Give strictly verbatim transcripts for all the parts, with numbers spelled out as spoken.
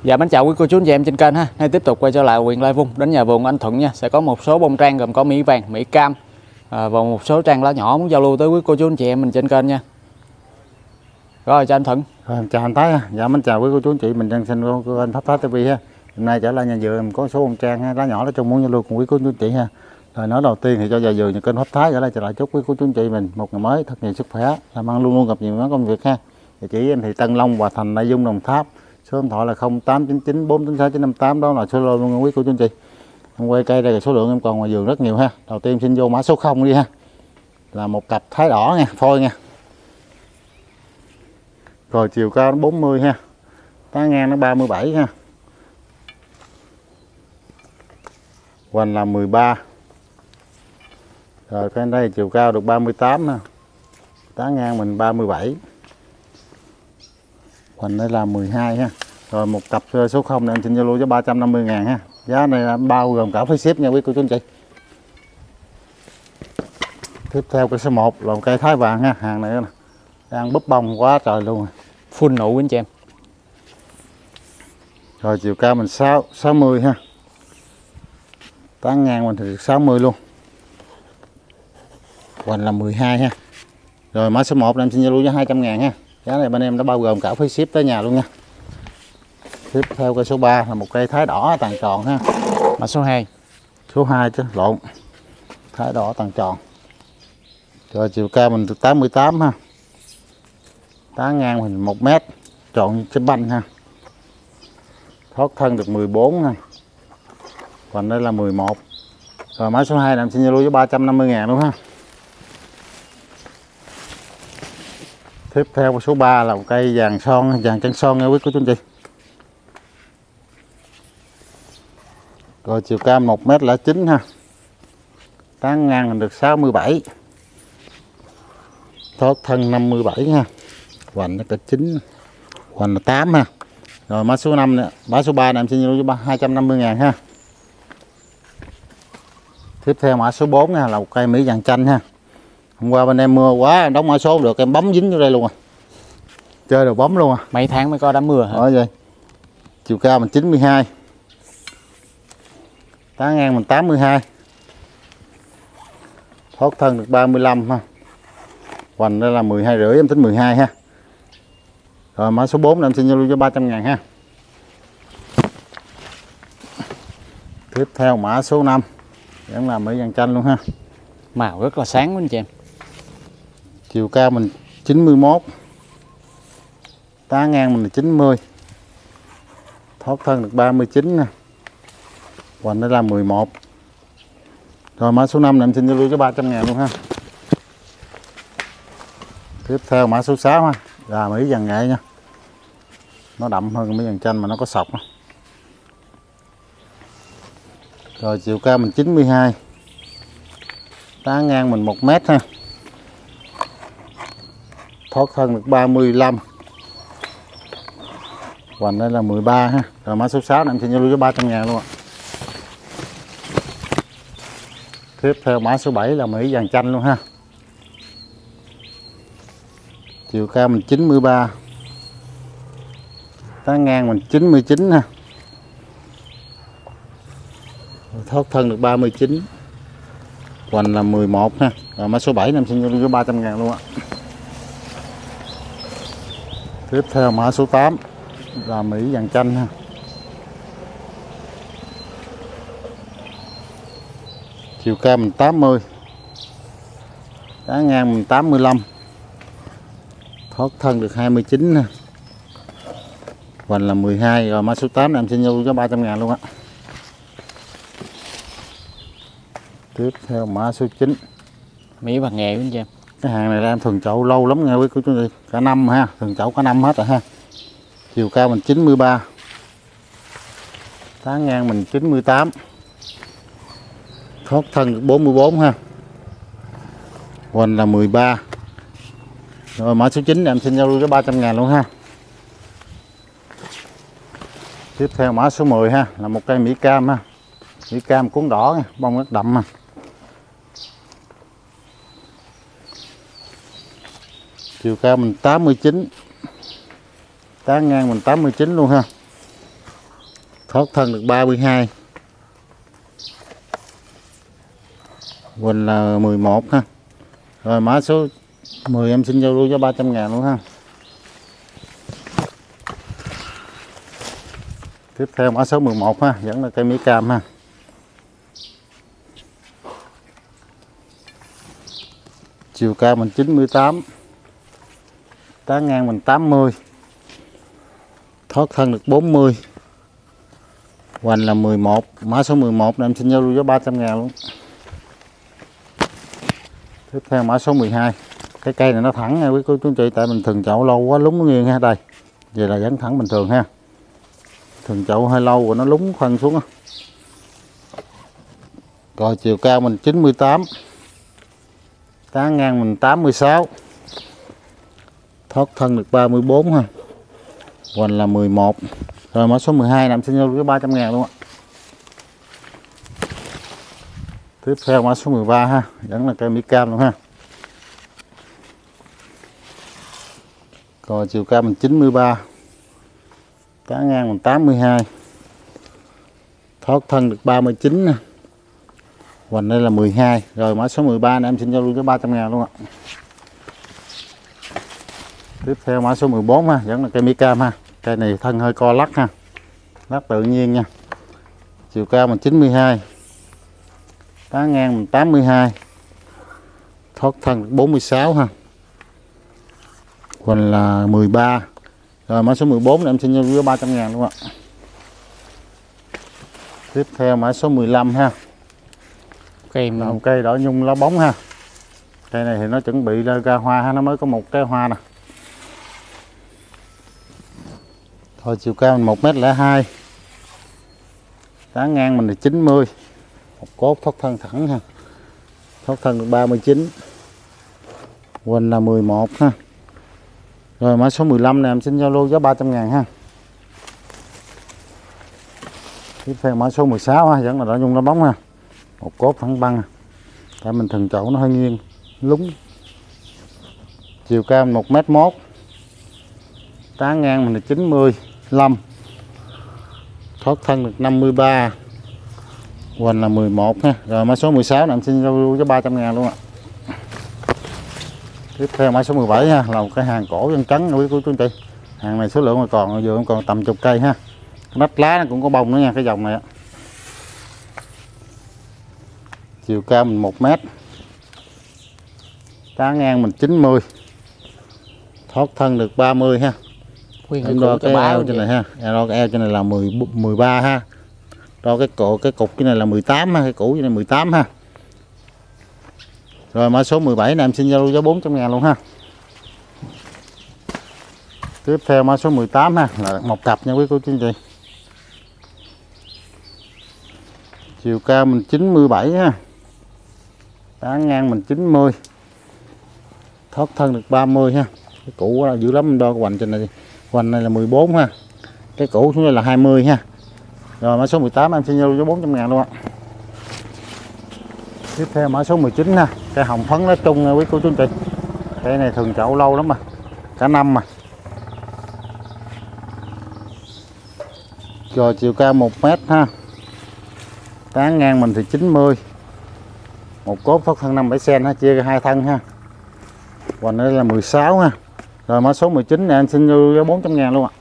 Dạ mến chào quý cô chú anh chị em trên kênh ha. Nay tiếp tục quay trở lại huyện Lai Vung đến nhà vườn anh Thuận nha. Sẽ có một số bông trang gồm có mỹ vàng, mỹ cam à, và một số trang lá nhỏ muốn giao lưu tới quý cô chú anh chị em mình trên kênh nha. Rồi chào anh Thuận. Rồi, chào anh Thái ha. Dạ mến chào quý cô chú anh chị mình đang xem của kênh Pháp Thái ti vi ha. Hôm nay trở lại nhà vườn có số bông trang ha, lá nhỏ lá trong muốn giao lưu cùng quý cô chú anh chị ha. Rồi nói đầu tiên thì cho nhà vườn nhà kênh Pháp Thái trở lại trở lại chúc quý cô chú anh chị mình một ngày mới thật nhiều sức khỏe, làm ăn luôn luôn gặp nhiều công việc ha. Địa chỉ em thì Tân Long, Hòa Thành, Lai Vung, Đồng Tháp. Số điện thoại là không tám chín chín bốn chín sáu chín năm tám, đó là số lô luôn quý cô chú anh chị. Em quay cây đây là số lượng em còn ngoài vườn rất nhiều ha. Đầu tiên xin vô mã số không đi ha. Là một cặp thái đỏ nha, phôi nha. Rồi chiều cao nó bốn mươi ha. Tán ngang nó ba mươi bảy ha. Hoành là mười ba. Rồi cái đây chiều cao được ba mươi tám ha. Tán ngang mình ba mươi bảy. Hoành đây là mười hai ha. Rồi một cặp số không này em xin giao lưu cho ba trăm năm mươi ngàn ha. Giá này là bao gồm cả phí ship nha quý cô chú anh chị. Tiếp theo cái số một là một cây thái vàng ha. Hàng này đang búp bông quá trời luôn. Full nụ anh chị em. Rồi chiều cao mình sáu, sáu mươi ha. Tán ngang mình thì được sáu mươi luôn. Hoành là mười hai ha. Rồi mã số một này em xin giao lưu cho hai trăm ngàn ha. Giá này bên em đã bao gồm cả phí ship tới nhà luôn nha. Tiếp theo cây số ba là một cây thái đỏ tàn tròn ha. Mã số hai. Số hai chứ lộn. Thái đỏ tàn tròn. Rồi chiều cao mình được tám mươi tám ha. Tán ngang mình một mét. Tròn cái banh ha. Thoát thân được mười bốn ha. Còn đây là mười một. Rồi mã số hai là em xin giao lưu với ba trăm năm mươi ngàn luôn ha. Tiếp theo số ba là một cây vàng son, vàng chân son nha quý cô chú anh chị. Rồi chiều cao một mét lẻ chín ha. Tán ngang được sáu mươi bảy. Thoát thân năm mươi bảy ha. Hoành nó cả chín. Hoành là tám ha. Rồi mã số năm nữa, mã số ba này em xin giao cho hai trăm năm mươi ngàn ha. Tiếp theo mã số bốn nha, là một cây mỹ vàng chanh ha. Hôm qua bên em mưa quá, em đóng mã số được em bấm dính vô đây luôn à. Chơi đồ bấm luôn à. Mấy tháng mới có đám mưa hả? Đó vậy. Chiều cao mình chín mươi hai. Tán ngang mình tám mươi hai. Thoát thân được ba mươi lăm ha. Hoành đây là mười hai rưỡi, em tính mười hai ha. Rồi mã số bốn em xin giao lưu cho ba trăm ngàn ha. Tiếp theo mã số năm vẫn là mỹ vàng chanh luôn ha. Màu rất là sáng anh chị em. Chiều cao mình chín mươi mốt. Tán ngang mình là chín mươi. Thoát thân được ba mươi chín nè. Hoành đây là mười một. Rồi mã số năm này em xin giao lưu cho ba trăm ngàn luôn ha. Tiếp theo mã số sáu ha, là mỹ vàng nghệ nha. Nó đậm hơn mỹ vàng chanh mà nó có sọc. Rồi chiều cao mình chín mươi hai. Tán ngang mình một mét ha. Thoát thân được ba mươi lăm. Hoành đây là mười ba ha. Rồi mã số sáu này em xin giao lưu cho ba trăm ngàn luôn ạ. Tiếp theo mã số bảy là mỹ vàng chanh luôn ha. Chiều cao mình chín mươi ba. Tán ngang mình chín mươi chín ha. Thoát thân được ba mươi chín. Hoành là mười một ha. Rồi mã số bảy em xin cho ba trăm ngàn luôn ạ. Tiếp theo mã số tám là mỹ vàng chanh ha. Chiều cao mình tám mươi. Tán ngang mình tám mươi lăm. Thoát thân được hai mươi chín ha. Hoành là mười hai. Rồi mã số tám em xin nhau cho ba trăm ngàn luôn á. Tiếp theo mã số chín mỹ vàng nghệ anh chị em. Cái hàng này em thường chậu lâu lắm nha quý cô chú chị. Cả năm ha, thường chậu cả năm hết rồi ha. Chiều cao mình chín mươi ba. Tán ngang mình chín mươi tám. Thoát thân được bốn mươi bốn ha. Hoành là mười ba. Rồi mã số chín em xin giao lưu cho ba trăm ngàn luôn ha. Tiếp theo mã số mười ha, là một cây mỹ cam ha. Mỹ cam cuốn đỏ nha, bông rất đậm ha. Chiều cao mình tám mươi chín. Tán ngang mình tám mươi chín luôn ha. thoát thân được ba mươi hai. Quỳnh là mười một ha. Rồi mã số mười em xin giao lưu cho ba trăm ngàn luôn ha. Tiếp theo mã số mười một ha, vẫn là cây Mỹ Cam ha. Chiều cao mình chín mươi tám, tán ngang mình tám mươi, thoát thân được bốn mươi. Hoành là mười một, mã số mười một này em xin giao lưu cho ba trăm ngàn luôn. Tiếp theo mã số mười hai. Cái cây này nó thẳng nha quý cô chú anh chị, tại mình thường chậu lâu quá lúng nó nghiêng ha. Đây, vậy là vẫn thẳng bình thường ha. Thường chậu hơi lâu rồi nó lúng phân xuống á. Rồi chiều cao mình chín mươi tám, tán ngang mình tám mươi sáu, thoát thân được ba mươi bốn ha. Hoành là mười một. Rồi mã số mười hai nằm xin nhau với ba trăm ngàn luôn ạ. Tiếp theo mã số mười ba ha, vẫn là cây Mỹ Cam luôn ha. Rồi chiều cao mình chín mươi ba, tán ngang mình tám mươi hai, thoát thân được ba mươi chín nè. Hoành đây là mười hai. Rồi mã số mười ba này em xin giao lưu cho ba trăm ngàn luôn ạ. Tiếp theo mã số mười bốn ha, vẫn là cây Mỹ Cam ha. Cây này thân hơi co lắc ha, lắc tự nhiên nha. Chiều cao mình chín mươi hai, tán ngang mình tám mươi hai, thoát thân được bốn mươi sáu ha. Hoành là mười ba. Rồi mã số mười bốn này em xin giao lưu ba trăm ngàn luôn ạ. Tiếp theo mã số mười lăm ha. Cây một cây đỏ nhung lá bóng ha. Cây này thì nó chuẩn bị ra hoa ha, nó mới có một cái hoa nè. Thôi chiều cao mình một mét lẻ hai, tán ngang mình là chín mươi, một cốt thoát thân thẳng ha, thoát thân được ba mươi chín, hoành là mười một ha. Rồi mã số mười lăm này em xin giao lưu giá ba trăm ngàn ha. Tiếp theo mã số mười sáu ha, vẫn là đỏ nhung lá bóng ha, một cốt thẳng băng, tại mình thường chậu nó hơi nghiêng lúng. Chiều cao một mét một, tán ngang mình là chín mươi lăm, thoát thân được năm mươi ba, hoành là mười một ha. Rồi mã số mười sáu này em xin giao lưu cho ba trăm ngàn luôn ạ. Tiếp theo mã số mười bảy ha, là một cái hàng cổ chân trắng quý cô chú anh chị. Hàng này số lượng mà còn vừa còn tầm chục cây ha. Nách lá nó cũng có bông nữa nha, cái dòng này. Chiều cao mình một mét, tán ngang mình chín mươi, thoát thân được ba mươi ha. Em đo cái eo trên này ha, em đo cái eo trên này là mười, mười ba ha. Đo cái cổ cái cục cái này là mười tám ha, cái củ trên này mười tám ha. Rồi mã số mười bảy này em xin giao lưu giá bốn trăm ngàn luôn ha. Tiếp theo mã số mười tám ha, là một cặp nha quý cô chú anh chị. Chiều cao mình chín mươi bảy ha, tán ngang mình chín mươi, thoát thân được ba mươi ha. Cái củ là dữ lắm, mình đo cái hoành trên này đi. Hoành này là mười bốn ha, cái củ xuống đây là hai mươi ha. Rồi mã số mười tám em xin giao lưu cho bốn trăm ngàn luôn ạ. Tiếp theo mã số mười chín ha, cây hồng phấn lá trung nha quý cô chú anh chị. Cây này thường chậu lâu lắm mà, cả năm mà. Rồi chiều cao một mét ha, tán ngang mình thì chín mươi, một cốt thoát thân năm bảy sen ha, chia ra hai thân ha. Hoành đây là mười sáu ha. Rồi mã số mười chín này anh xin giao cho bốn trăm ngàn luôn ạ.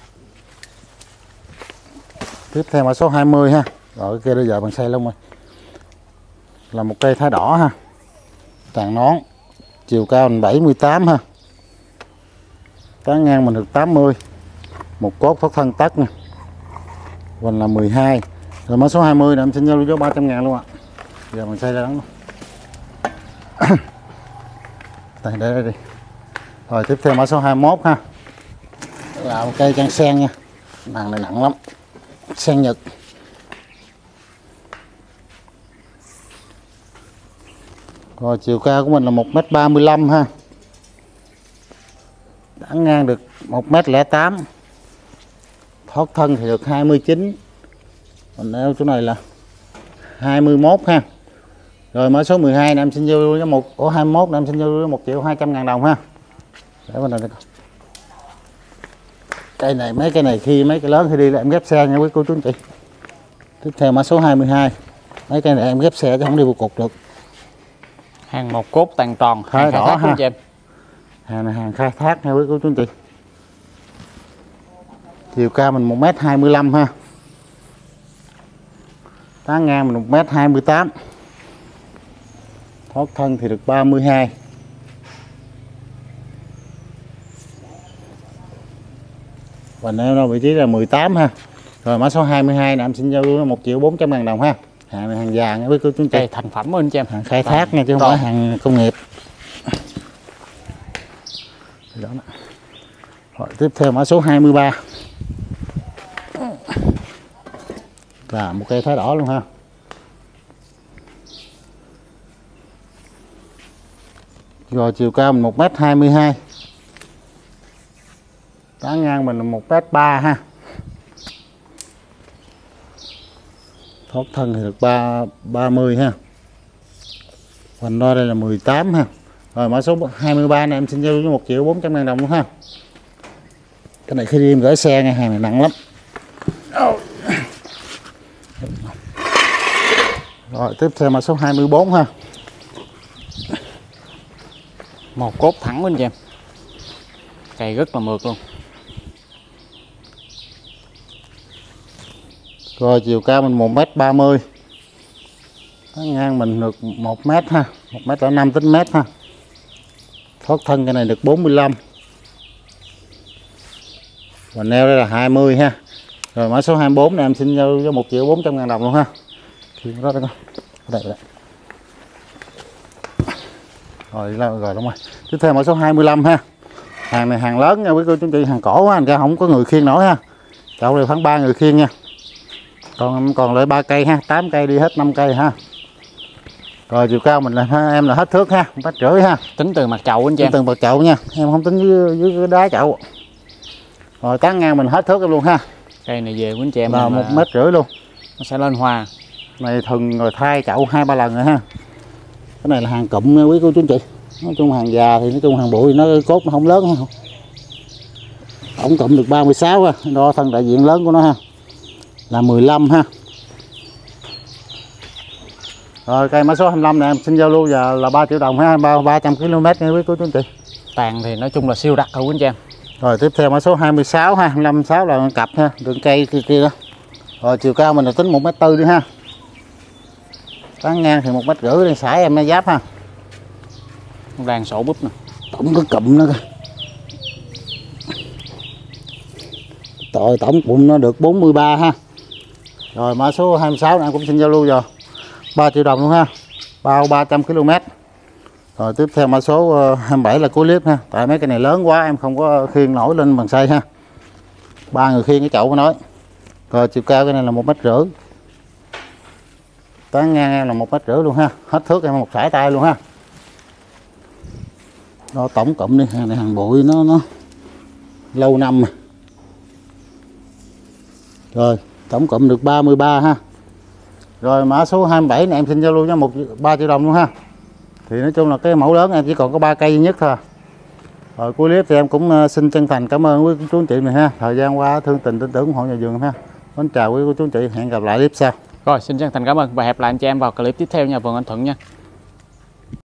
Tiếp theo mã số hai mươi ha. Rồi cái kia bây giờ bằng xây luôn rồi. Là một cây thái đỏ ha, tàn nón, chiều cao mình bảy mươi tám ha, tán ngang mình được tám mươi, một cốt thoát thân tất nè, hoành là mười hai. Rồi mã số hai mươi này em xin giao lưu cho ba trăm ngàn luôn ạ. Giờ mình xây ra đắng luôn. Đây, đây, đây đi. Rồi tiếp theo mã số hai mươi mốt ha, là một cây trang sen nha, màng này nặng lắm, sen Nhật. Rồi chiều cao của mình là một mét ba mươi lăm ha, tán ngang được một mét lẻ tám, thoát thân thì được hai mươi chín, còn eo chỗ này là hai mươi mốt ha. Rồi mã số mười hai này em xin giao lưu cho một, ổ hai mươi mốt này em xin giao lưu cho một triệu hai trăm ngàn đồng ha. Để bên này đi. Cây này mấy cây này khi mấy cái lớn thì đi là em ghép xe nha quý cô chú anh chị. Tiếp theo mã số hai mươi hai. Mấy cây này em ghép xe chứ không đi vô cục được. Hàng một cốt tàn tròn, Khai hàng khai đỏ thác ha. luôn chị em. Hàng này hàng khai thác nha quý cô chú anh chị. Chiều cao mình một mét hai mươi lăm ha. Tán ngang mình một mét hai mươi tám. Thoát thân thì được ba mươi hai. Và neo đâu vị trí là mười tám ha. Rồi mã số hai mươi hai này em xin giao luôn một triệu bốn trăm ngàn đồng ha. Hàng này hàng già nha quý cô chú anh chị. Đây thành phẩm anh chị em. Hàng khai thác nha chứ không phải hàng công nghiệp. Đó. Rồi tiếp theo mã số hai mươi ba. Là một cây thái đỏ luôn ha. Rồi chiều cao mình một mét hai mươi hai. Tán ngang mình là một mét ba ha. Thoát thân thì được ba ba mươi ha. Vành đo đây là mười tám ha. Rồi mã số hai mươi ba này em xin giao với một triệu bốn trăm ngàn đồng luôn ha. Cái này khi đi em gửi xe nghe, hàng này nặng lắm. Rồi tiếp theo mã số hai mươi bốn ha. Một cốt thẳng anh chị em. Cây rất là mượt luôn. Rồi chiều cao mình một mét ba mươi. Tán ngang mình được một mét ha, một mét năm tính mét ha. Thoát thân cái này được bốn mươi lăm. Và neo đây là hai mươi ha. Rồi mã số hai mươi bốn này em xin giao cho một triệu bốn trăm ngàn đồng luôn ha. Đó đây, đây, đây. Rồi đi rồi đúng rồi. Tiếp theo mã số hai mươi lăm ha. Hàng này hàng lớn nha quý cô chú chị, hàng cổ anh ra không có người khiêng nổi ha. Chậu này khoảng ba người khiêng nha. Còn còn lại ba cây ha, tám cây đi hết năm cây ha. Rồi chiều cao mình là em là hết thước ha, một mét rưỡi ha. Tính từ mặt chậu anh chị em. Tính từ mặt chậu nha, em không tính dưới dưới cái đá chậu. Rồi tán ngang mình hết thước em luôn ha. Cây này về của anh chị em là một mét rưỡi luôn. Nó sẽ lên hoa. Này thừng rồi thay chậu hai ba lần rồi ha. Cái này là hàng cụm nha quý cô chú anh chị. Nói chung hàng già thì nói chung hàng bụi nó cốt nó không lớn ha. Tổng cụm được ba mươi sáu ha, đo thân đại diện lớn của nó ha. Là mười lăm ha. Rồi cây mã số hai mươi lăm này em xin giao lưu giờ là ba triệu đồng ha, ba trăm ki lô mét nha quý cô chú anh chị. Tàn thì nói chung là siêu đặc rồi anh chị em. Rồi tiếp theo mã số hai mươi sáu ha, hai mươi lăm sáu là cặp ha, đường cây kia kia đó. Rồi chiều cao mình là tính một mét tư đi ha. Tán ngang thì một mét rưỡi đi, sải em nó giáp ha. Đang sổ búp nè. Tổng cái cụm nó kìa. Rồi tổng cụm nó được bốn mươi ba ha. Rồi mã số hai mươi sáu này em cũng xin giao lưu rồi. ba triệu đồng luôn ha. Bao ba trăm ki lô mét. Rồi tiếp theo mã số hai mươi bảy là cuối clip ha. Tại mấy cái này lớn quá em không có khiêng nổi lên bằng xây ha. Ba người khiêng cái chậu của nó. Rồi chiều cao cái này là một mét rưỡi. Tán ngang em là một mét rưỡi luôn ha. Hết thước em một sải tay luôn ha. Đó tổng cộng đi, hàng này hàng bụi nó nó lâu năm mà. Rồi tổng cộng được ba mươi ba ha. Rồi mã số hai mươi bảy này em xin giao lưu cho một ba triệu đồng luôn ha. Thì nói chung là cái mẫu lớn em chỉ còn có ba cây duy nhất thôi. Rồi cuối clip thì em cũng xin chân thành cảm ơn quý chú anh chị này ha. Thời gian qua thương tình tin tưởng ủng hộ nhà vườn ha. Mến chào quý cô chú anh chị, hẹn gặp lại clip sau. Rồi xin chân thành cảm ơn và hẹn lại anh chị em vào clip tiếp theo nha vườn anh Thuận nha.